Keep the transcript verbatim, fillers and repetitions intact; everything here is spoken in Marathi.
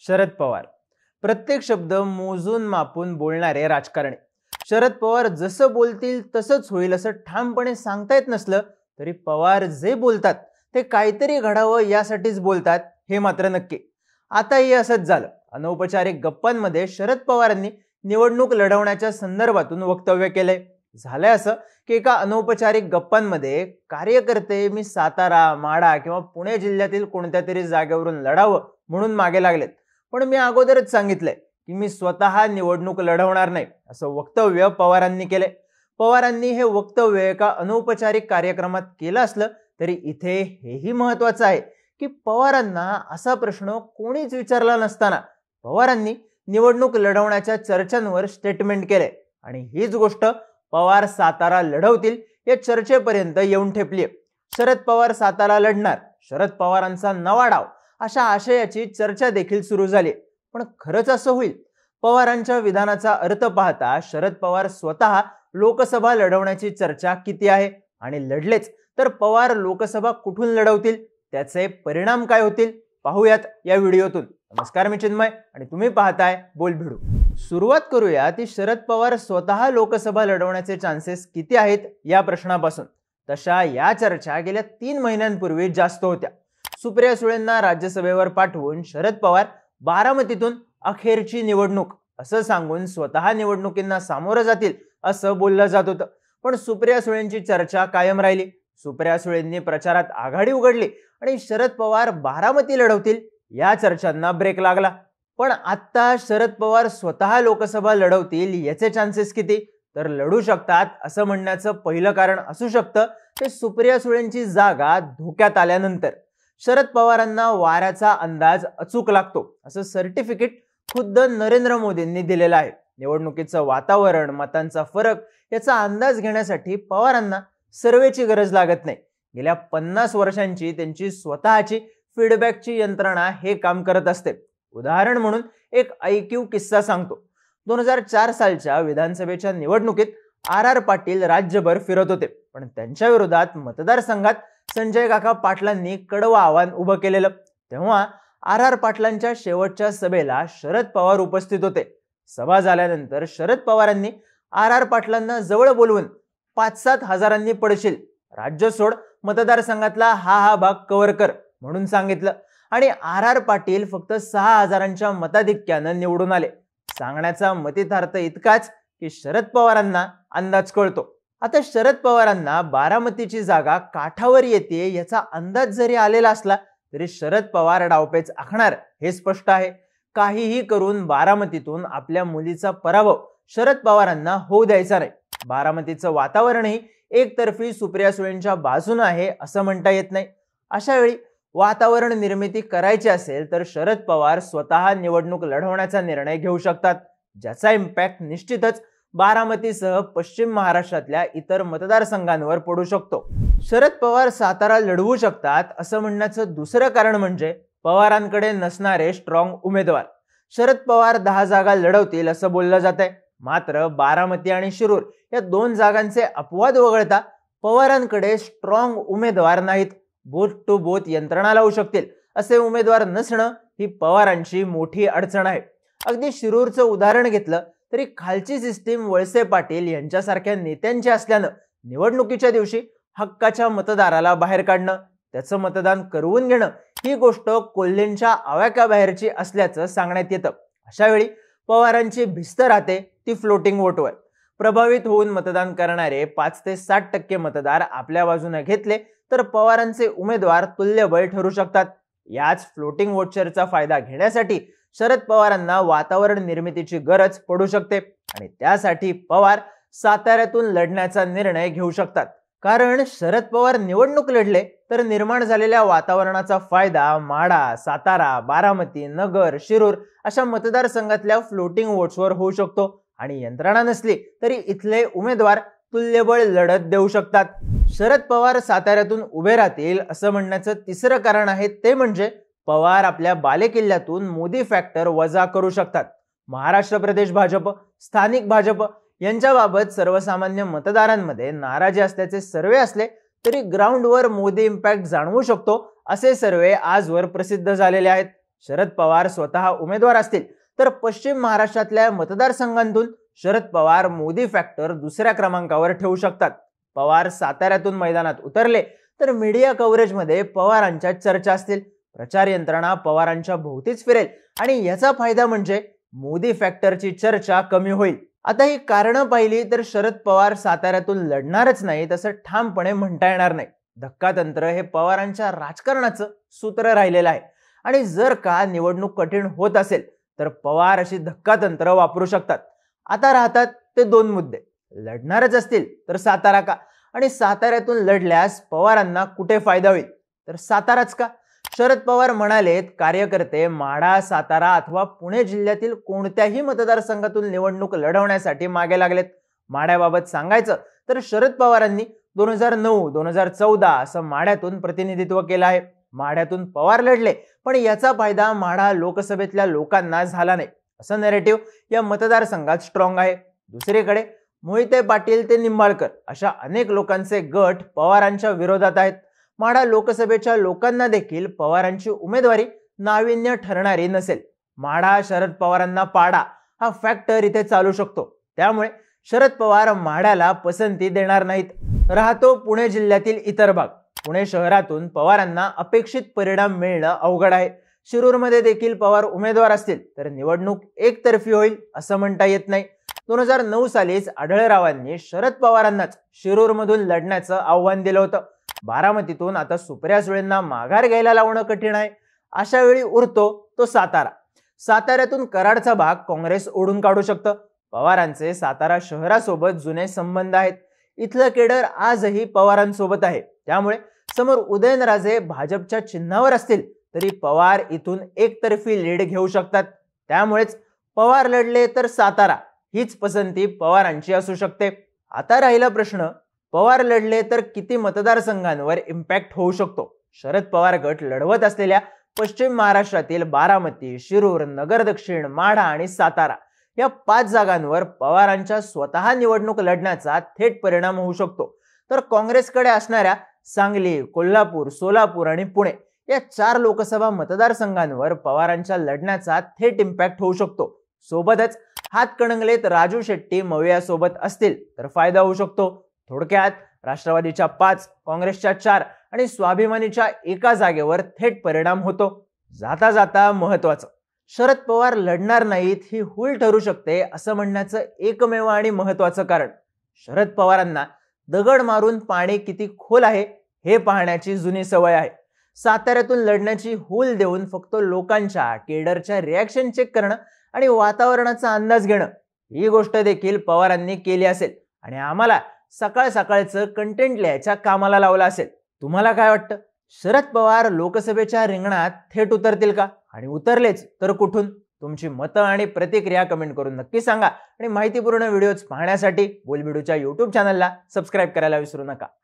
शरद पवार प्रत्येक शब्द मोजून मापून बोलणारे राजकारणी। शरद पवार जसं बोलतील तसंच होईल असं ठामपणे सांगता येत नसलं तरी पवार जे बोलतात ते काहीतरी घडावं यासाठीच बोलतात हे मात्र नक्की। आताही असंच झालं। अनौपचारिक गप्पांमध्ये शरद पवारांनी निवडणूक लढवण्याच्या संदर्भातून वक्तव्य केलंय। झालंय असं की एका अनौपचारिक गप्पांमध्ये कार्यकर्ते मी सातारा, माढा किंवा पुणे जिल्ह्यातील कोणत्या तरी जागेवरून लढावं म्हणून मागे लागलेत, पण मी अगोदरच सांगितलंय की मी स्वतः निवडणूक लढवणार नाही असं वक्तव्य पवारांनी केले। पवारांनी हे वक्तव्य एका अनौपचारिक कार्यक्रमात केलं असलं तरी इथे हेही महत्त्वाचं आहे की पवारांना असा प्रश्न कोणीच विचारला नसताना पवारांनी निवडणूक लढवण्याच्या चर्चांवर स्टेटमेंट केले आणि हीच गोष्ट पवार सातारा लढवतील या चर्चेपर्यंत येऊन ठेपली। शरद पवार सातारा लढणार, शरद पवारांचा नवा डाव अशा आशयाची चर्चा देखील सुरू झाली। पण खरंच असं होईल? पवारांच्या विधानाचा अर्थ पाहता शरद पवार स्वतः लोकसभा लढवण्याची चर्चा किती आहे आणि लढलेच तर पवार लोकसभा कुठून लढवतील, त्याचे परिणाम काय होतील पाहूयात या व्हिडिओतून। नमस्कार, मी चिन्मय आणि तुम्ही पाहताय बोलभिडू। सुरुवात करूया ती शरद पवार स्वतः लोकसभा लढवण्याचे चान्सेस किती आहेत या प्रश्नापासून। तशा या चर्चा गेल्या तीन महिन्यांपूर्वी जास्त होत्या। सुप्रिया सुळेंना राज्यसभेवर पाठवून शरद पवार बारामतीतून अखेरची निवडणूक असं सांगून स्वतः निवडणुकींना सामोरं जातील असं बोललं जात होतं। पण सुप्रिया सुळेंची चर्चा कायम राहिली। सुप्रिया सुळेंनी प्रचारात आघाडी उघडली आणि शरद पवार बारामती लढवतील या चर्चांना ब्रेक लागला। पण आता शरद पवार स्वतः लोकसभा लढवतील याचे चान्सेस किती? तर लढू शकतात असं म्हणण्याचं पहिलं कारण असू शकतं ते सुप्रिया सुळेंची जागा धोक्यात आल्यानंतर शरद पवारांना वाऱ्याचा अंदाज अचूक लागतो असं सर्टिफिकेट खुद्द नरेंद्र मोदींनी दिलेलं आहे। निवडणुकीचं वातावरण, मतांचा फरक याचा अंदाज घेण्यासाठी पवारांना सर्वेची गरज लागत नाही। गेल्या पन्नास वर्षांची त्यांची स्वतःची फीडबॅकची यंत्रणा हे काम करत असते। उदाहरण म्हणून एक आयक्यू किस्सा सांगतो। दोन हजार चार सालच्या विधानसभेच्या निवडणुकीत आर आर पाटील राज्यभर फिरत होते, पण त्यांच्या विरोधात मतदारसंघात संजय काका पाटलांनी कडवं आव्हान उभं केलेलं। तेव्हा आर आर पाटलांच्या शेवटच्या सभेला शरद पवार उपस्थित होते। सभा झाल्यानंतर शरद पवारांनी आर आर पाटलांना जवळ बोलवून पाच सात हजारांनी पडशील, राज्य सोड, मतदारसंघातला हा हा भाग कव्हर कर म्हणून सांगितलं आणि आर आर पाटील फक्त सहा हजारांच्या मताधिक्यानं निवडून आले। सांगण्याचा मतितार्थ इतकाच की शरद पवारांना अंदाज कळतो। आता शरद पवारांना बारामतीची जागा काठावर येते याचा अंदाज जरी आलेला असला तरी शरद पवार डावपेच आखणार हे स्पष्ट आहे। काहीही करून बारामतीतून आपल्या मुलीचा पराभव शरद पवारांना होऊ द्यायचा नाही। बारामतीचं वातावरणही एकतर्फी सुप्रिया सुळेंच्या बाजूने आहे असं म्हणता येत नाही। अशा वेळी वातावरण निर्मिती करायची असेल तर शरद पवार स्वतः निवडणूक लढवण्याचा निर्णय घेऊ शकतात, ज्याचा इम्पॅक्ट निश्चितच बारामतीसह पश्चिम महाराष्ट्रातल्या इतर मतदारसंघांवर पडू शकतो। शरद पवार सातारा लढवू शकतात असं म्हणण्याचं दुसरं कारण म्हणजे पवारांकडे नसणारे स्ट्रॉंग उमेदवार। शरद पवार दहा जागा लढवतील असं बोललं जात आहे, मात्र बारामती आणि शिरूर या दोन जागांचे अपवाद वगळता पवारांकडे स्ट्रॉंग उमेदवार नाहीत। बोथ टू बोथ यंत्रणा लावू शकतील असे उमेदवार नसणं ही पवारांची मोठी अडचण आहे। अगदी शिरूरचं उदाहरण घेतलं तरी खालची सिस्टीम वळसे पाटील यांच्यासारख्या नेत्यांची असल्यानं निवडणुकीच्या दिवशी हक्काच्या मतदाराला बाहेर काढणं, त्याचं मतदान करवून घेणं ही गोष्ट कोल्हेंच्या आवाक्याबाहेरची असल्याचं सांगण्यात येतं। अशा वेळी पवारांची भिस्त राहते ती फ्लोटिंग वोटवर। प्रभावित होऊन मतदान करणारे पाच ते साठ टक्के मतदार आपल्या बाजूने घेतले तर पवारांचे उमेदवार तुल्यबळ ठरू शकतात। याच फ्लोटिंग वोचरचा फायदा घेण्यासाठी शरद पवारांना वातावरण निर्मितीची गरज पडू शकते आणि त्यासाठी पवार साताऱ्यातून लढण्याचा निर्णय घेऊ शकतात। कारण शरद पवार निवडणूक लढले तर निर्माण झालेल्या वातावरणाचा फायदा माढा, सातारा, बारामती, नगर, शिरूर अशा मतदारसंघातल्या फ्लोटिंग वोट्सवर होऊ शकतो आणि यंत्रणा नसली तरी इथले उमेदवार तुल्यबळ लढत देऊ शकतात। शरद पवार साताऱ्यातून उभे राहतील असं म्हणण्याचं तिसरं कारण आहे ते म्हणजे पवार आपल्या बालेकिल्ल्यातून मोदी फॅक्टर वजा करू शकतात। महाराष्ट्र प्रदेश भाजप, स्थानिक भाजप यांच्याबाबत सर्वसामान्य मतदारांमध्ये नाराजी असल्याचे सर्वे असले तरी ग्राउंडवर मोदी इम्पॅक्ट जाणवू शकतो असे सर्वे आजवर प्रसिद्ध झालेले आहेत। शरद पवार स्वतः उमेदवार असतील तर पश्चिम महाराष्ट्रातल्या मतदारसंघांतून शरद पवार मोदी फॅक्टर दुसऱ्या क्रमांकावर ठेवू शकतात. पवार साताऱ्यातून मैदानात उतरले तर मीडिया कव्हरेजमध्ये पवारांच्या चर्चा असतील. प्रचार यंत्रणा पवारांच्या भोवतीच फिरेल आणि याचा फायदा म्हणजे मोदी फॅक्टरची चर्चा कमी होईल. आता ही कारणं पाहिली तर शरद पवार साताऱ्यातून लढणारच नाही तसं ठामपणे म्हणता येणार नाही. धक्कातंत्र हे पवारांच्या राजकारणाचं सूत्र राहिलेलं आहे आणि जर का निवडणूक कठीण होत असेल तर पवार अशी धक्कातंत्र वापरू शकतात. आता राहतात ते दोन मुद्दे. लढणारच असतील तर सातारा का, आणि साताऱ्यातून लढल्यास पवारांना कुठे फायदा होईल तर साताराच का. शरद पवार म्हणालेत कार्यकर्ते माढा, सातारा अथवा पुणे जिल्ह्यातील कोणत्याही मतदारसंघातून निवडणूक लढवण्यासाठी मागे लागलेत. माढ्याबाबत सांगायचं तर शरद पवारांनी दोन हजार नऊ दोन हजार चौदा असं माढ्यातून प्रतिनिधित्व केलं आहे. माढ्यातून पवार लढले पण याचा फायदा माढा लोकसभेतल्या लोकांना झाला नाही असं नॅरेटिव्ह या मतदारसंघात स्ट्रॉंग आहे. दुसरीकडे मोहिते पाटील ते निंबाळकर अशा अनेक लोकांचे गट पवारांच्या विरोधात आहेत. माढा लोकसभेच्या लोकांना देखील पवारांची उमेदवारी नाविन्य ठरणारी नसेल. माढा शरद पवारांना पाडा हा फॅक्टर इथे चालू शकतो. त्यामुळे शरद पवार माढ्याला पसंती देणार नाहीत. राहतो पुणे जिल्ह्यातील इतर भाग. पुणे शहरातून पवारांना अपेक्षित परिणाम मिळणं अवघड आहे. शिरूरमध्ये देखील पवार उमेदवार असतील तर निवडणूक एकतर्फी होईल असं म्हणता येत नाही. दोन हजार नऊ सालीच आढळरावांनी शरद पवारांनाच शिरूरमधून लढण्याचं आव्हान दिलं होतं. बारामतीतून आता सुप्रिया सुळेंना माघार घ्यायला लावणं कठीण आहे. अशा वेळी उरतो तो सातारा. साताऱ्यातून कराडचा भाग काँग्रेस ओढून काढू शकतं. पवारांचे सातारा शहरासोबत जुने संबंध आहेत. इथलं केडर आजही पवारांसोबत आहे. त्यामुळे समोर उदयनराजे भाजपच्या चिन्हावर असतील तरी पवार इथून एकतर्फी लीड घेऊ शकतात. त्यामुळेच पवार लढले तर सातारा हीच पसंती पवारांची असू शकते. आता राहिला प्रश्न, पवार लढले तर किती मतदारसंघांवर इम्पॅक्ट होऊ शकतो. शरद पवार गट लढवत असलेल्या पश्चिम महाराष्ट्रातील बारामती, शिरूर, नगर दक्षिण, माढा आणि सातारा या पाच जागांवर पवारांच्या स्वतः निवडणूक लढण्याचा थेट परिणाम होऊ शकतो. तर काँग्रेसकडे असणाऱ्या सांगली, कोल्हापूर, सोलापूर आणि पुणे या चार लोकसभा मतदारसंघांवर पवारांच्या लढण्याचा थेट इम्पॅक्ट होऊ शकतो. सोबतच हातकणंगलेत राजू शेट्टी मविया सोबत असतील तर फायदा होऊ शकतो. थोडक्यात राष्ट्रवादीच्या पाच, काँग्रेसच्या चार आणि स्वाभिमानीच्या एका जागेवर थेट परिणाम होतो. जाता जाता महत्वाचं, शरद पवार लढणार नाहीत ही हुल ठरू शकते असं म्हणण्याचं एकमेव आणि महत्वाचं कारण, शरद पवारांना दगड मारून पाणी किती खोल आहे हे पाहण्याची जुनी सवय आहे. साताऱ्यातून लढण्याची हुल देऊन फक्त लोकांच्या केडरच्या रिॲक्शन चेक करणं आणि वातावरणाचा अंदाज घेणं ही गोष्ट देखील पवारांनी केली असेल आणि आम्हाला सकाळ सकाळचं कंटेंट लिहायच्या कामाला लावलं असेल. तुम्हाला काय वाटतं? शरद पवार लोकसभेच्या रिंगणात थेट उतरतील का? आणि उतरलेच तर कुठून? तुमची मतं आणि प्रतिक्रिया कमेंट करून नक्की सांगा आणि माहितीपूर्ण व्हिडिओज पाहण्यासाठी बोलबिडूच्या यूट्यूब चॅनलला सबस्क्राईब करायला विसरू नका.